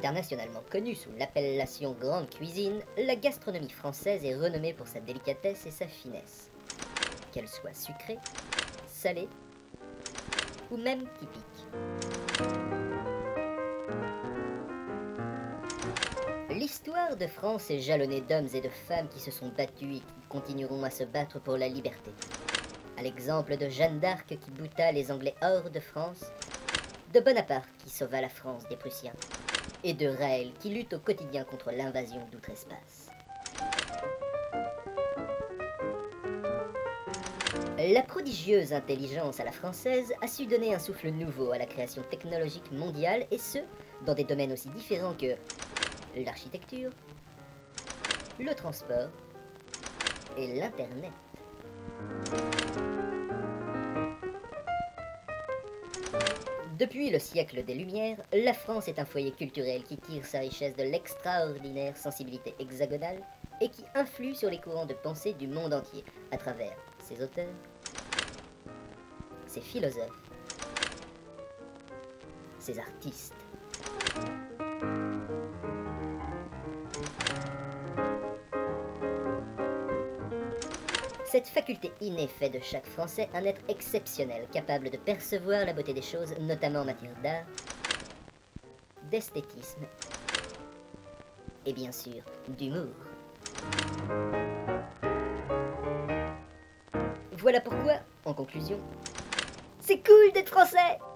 Internationalement connue sous l'appellation grande cuisine, la gastronomie française est renommée pour sa délicatesse et sa finesse. Qu'elle soit sucrée, salée ou même typique. L'histoire de France est jalonnée d'hommes et de femmes qui se sont battus et qui continueront à se battre pour la liberté. À l'exemple de Jeanne d'Arc qui bouta les Anglais hors de France, de Bonaparte qui sauva la France des Prussiens, et de Raël qui lutte au quotidien contre l'invasion d'outre-espace. La prodigieuse intelligence à la française a su donner un souffle nouveau à la création technologique mondiale, et ce, dans des domaines aussi différents que l'architecture, le transport et l'Internet. Depuis le siècle des Lumières, la France est un foyer culturel qui tire sa richesse de l'extraordinaire sensibilité hexagonale et qui influe sur les courants de pensée du monde entier à travers ses auteurs, ses philosophes, ses artistes. Cette faculté innée fait de chaque Français un être exceptionnel, capable de percevoir la beauté des choses, notamment en matière d'art, d'esthétisme et bien sûr d'humour. Voilà pourquoi, en conclusion, c'est cool d'être français!